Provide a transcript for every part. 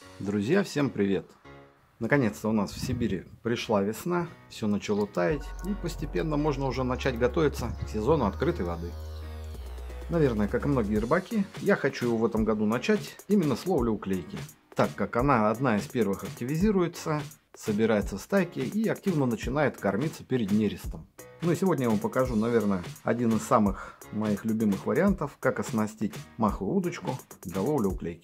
Друзья, всем привет! Наконец-то у нас в Сибири пришла весна, все начало таять, и постепенно можно уже начать готовиться к сезону открытой воды. Наверное, как и многие рыбаки, я хочу его в этом году начать именно с ловли уклейки, так как она одна из первых активизируется, собирается в стайки и активно начинает кормиться перед нерестом. Ну и сегодня я вам покажу, наверное, один из самых моих любимых вариантов, как оснастить маховую удочку для ловли уклейки.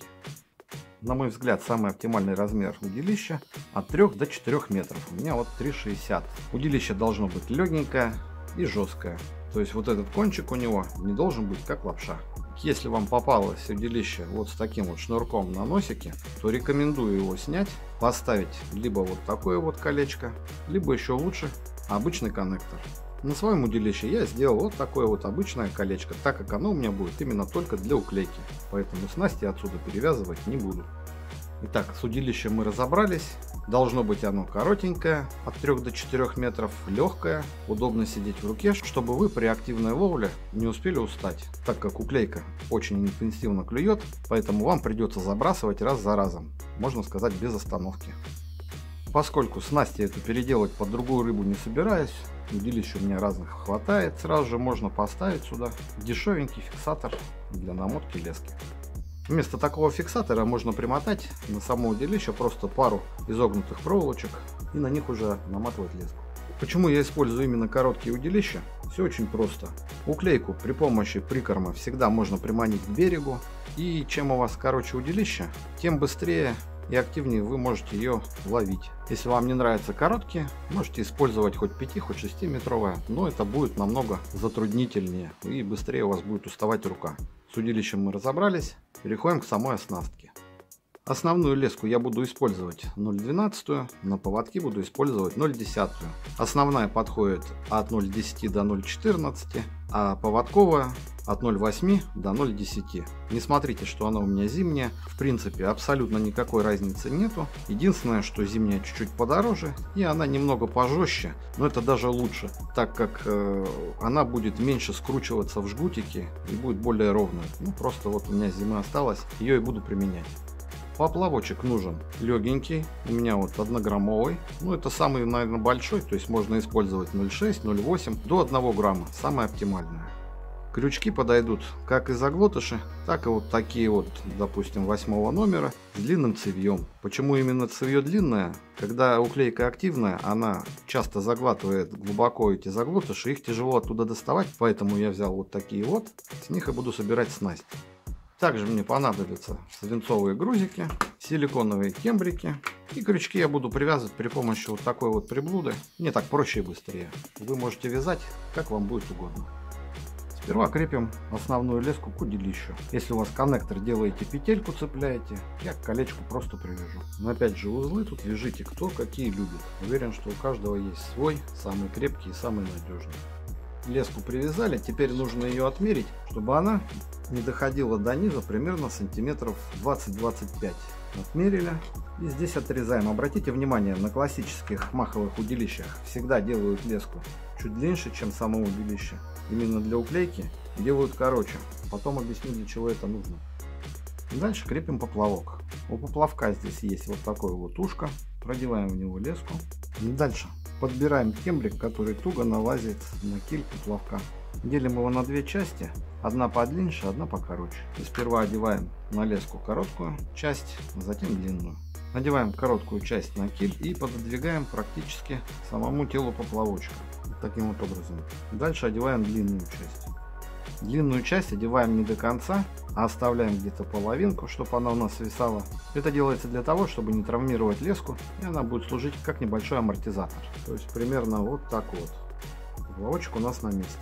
На мой взгляд, самый оптимальный размер удилища от 3 до 4 метров. У меня вот 3,60. Удилище должно быть легенькое и жесткое. То есть вот этот кончик у него не должен быть как лапша. Если вам попалось удилище вот с таким вот шнурком на носике, то рекомендую его снять, поставить либо вот такое вот колечко, либо еще лучше обычный коннектор. На своем удилище я сделал вот такое вот обычное колечко, так как оно у меня будет именно только для уклейки, поэтому снасти отсюда перевязывать не буду. Итак, с удилищем мы разобрались. Должно быть оно коротенькое, от 3 до 4 метров, легкое, удобно сидеть в руке, чтобы вы при активной ловле не успели устать, так как уклейка очень интенсивно клюет, поэтому вам придется забрасывать раз за разом, можно сказать, без остановки. Поскольку снасти эту переделать под другую рыбу не собираюсь, удилищ у меня разных хватает, сразу же можно поставить сюда дешевенький фиксатор для намотки лески. Вместо такого фиксатора можно примотать на само удилище просто пару изогнутых проволочек и на них уже наматывать леску. Почему я использую именно короткие удилища? Все очень просто. Уклейку при помощи прикорма всегда можно приманить к берегу, и чем у вас короче удилище, тем быстрее и активнее вы можете ее ловить. Если вам не нравятся короткие, можете использовать хоть 5, хоть 6 метровая, но это будет намного затруднительнее и быстрее у вас будет уставать рука. С удилищем мы разобрались, переходим к самой оснастке. Основную леску я буду использовать 0,12, на поводке буду использовать 0,10. Основная подходит от 0,10 до 0,14, а поводковая от 0,8 до 0,10. Не смотрите, что она у меня зимняя, в принципе абсолютно никакой разницы нету. Единственное, что зимняя чуть-чуть подороже и она немного пожестче, но это даже лучше, так как она будет меньше скручиваться в жгутики и будет более ровная. Ну просто вот у меня зима осталась, ее и буду применять. Поплавочек нужен легенький, у меня вот 1-граммовый, ну это самый, наверное, большой, то есть можно использовать 0,6, 0,8 до 1 грамма, самое оптимальное. Крючки подойдут как и заглотыши, так и вот такие вот, допустим, 8 номера с длинным цевьем. Почему именно цевье длинное? Когда уклейка активная, она часто заглатывает глубоко эти заглотыши, их тяжело оттуда доставать, поэтому я взял вот такие вот, с них и буду собирать снасть. Также мне понадобятся свинцовые грузики, силиконовые кембрики, и крючки я буду привязывать при помощи вот такой вот приблуды. Мне так проще и быстрее. Вы можете вязать как вам будет угодно. Сперва крепим основную леску к удилищу. Если у вас коннектор, делаете петельку, цепляете, я к колечку просто привяжу. Но опять же, узлы тут вяжите кто какие любит. Уверен, что у каждого есть свой, самый крепкий и самый надежный. Леску привязали, теперь нужно ее отмерить, чтобы она не доходила до низа примерно сантиметров 20-25. Отмерили и здесь отрезаем. Обратите внимание, на классических маховых удилищах всегда делают леску чуть длиннее, чем само удилище. Именно для уклейки делают короче. Потом объясню, для чего это нужно. Дальше крепим поплавок. У поплавка здесь есть вот такое вот ушко. Продеваем в него леску. И дальше подбираем кембрик, который туго налазит на киль поплавка. Делим его на две части, одна подлиннее, одна покороче. И сперва одеваем на леску короткую часть, затем длинную. Надеваем короткую часть на киль и пододвигаем практически к самому телу поплавочка. Вот таким вот образом. Дальше одеваем длинную часть. Длинную часть одеваем не до конца, а оставляем где-то половинку, чтобы она у нас свисала. Это делается для того, чтобы не травмировать леску, и она будет служить как небольшой амортизатор. То есть примерно вот так вот. Поплавочек у нас на месте.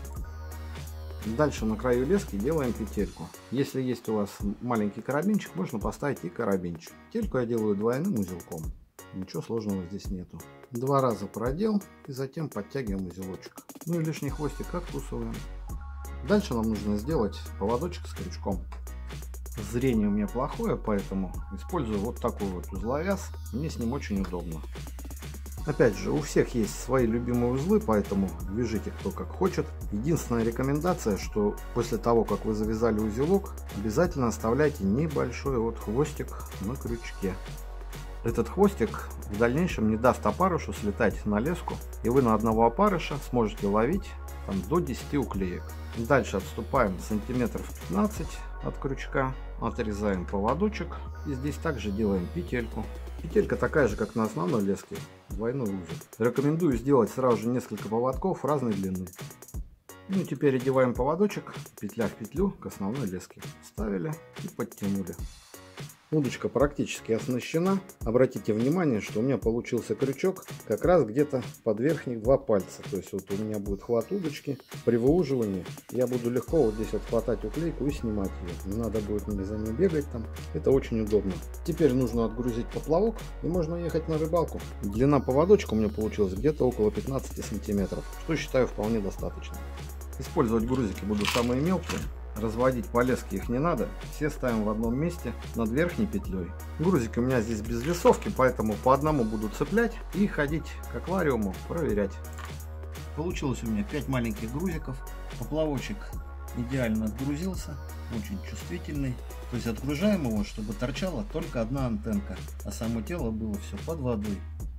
Дальше на краю лески делаем петельку. Если есть у вас маленький карабинчик, можно поставить и карабинчик. Петельку я делаю двойным узелком. Ничего сложного здесь нету. 2 раза продел и затем подтягиваем узелочек. Ну и лишний хвостик откусываем. Дальше нам нужно сделать поводочек с крючком. Зрение у меня плохое, поэтому использую вот такой вот узловяз. Мне с ним очень удобно. Опять же, у всех есть свои любимые узлы, поэтому вяжите кто как хочет. Единственная рекомендация, что после того, как вы завязали узелок, обязательно оставляйте небольшой вот хвостик на крючке. Этот хвостик в дальнейшем не даст опарышу слетать на леску, и вы на одного опарыша сможете ловить там, до 10 уклеек. Дальше отступаем сантиметров 15 от крючка, отрезаем поводочек и здесь также делаем петельку. Петелька такая же, как на основной леске, двойной узел. Рекомендую сделать сразу же несколько поводков разной длины. Ну и теперь одеваем поводочек, петля в петлю к основной леске. Вставили и подтянули. Удочка практически оснащена. Обратите внимание, что у меня получился крючок как раз где-то под верхних 2 пальца. То есть вот у меня будет хват удочки. При выуживании я буду легко вот здесь вот хватать уклейку и снимать ее. Не надо будет мне за ней бегать там. Это очень удобно. Теперь нужно отгрузить поплавок и можно ехать на рыбалку. Длина поводочка у меня получилась где-то около 15 сантиметров, что считаю вполне достаточно. Использовать грузики буду самые мелкие. Разводить по леске их не надо, все ставим в одном месте над верхней петлей. Грузики у меня здесь без весовки, поэтому по одному буду цеплять и ходить к аквариуму проверять. Получилось у меня 5 маленьких грузиков. Поплавочек идеально отгрузился, очень чувствительный. То есть отгружаем его, чтобы торчала только одна антенка, а само тело было все под водой.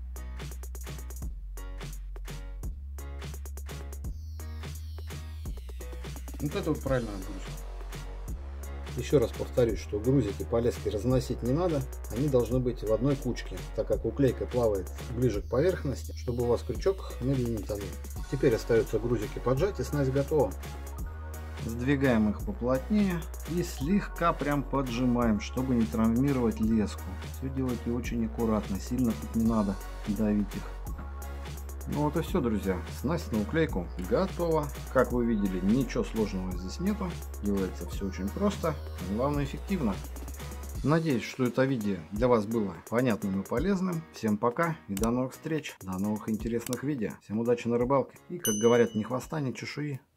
Вот это вот правильная отгрузка. Еще раз повторюсь, что грузики по леске разносить не надо, они должны быть в одной кучке, так как уклейка плавает ближе к поверхности, чтобы у вас крючок медленно тонул. Теперь остается грузики поджать и снасть готова. Сдвигаем их поплотнее и слегка прям поджимаем, чтобы не травмировать леску. Все делайте очень аккуратно, сильно тут не надо давить их. Ну вот и все, друзья, снасть на уклейку готова. Как вы видели, ничего сложного здесь нету, делается все очень просто, а главное эффективно. Надеюсь, что это видео для вас было понятным и полезным. Всем пока и до новых встреч, до новых интересных видео. Всем удачи на рыбалке и, как говорят, ни хвоста, ни чешуи.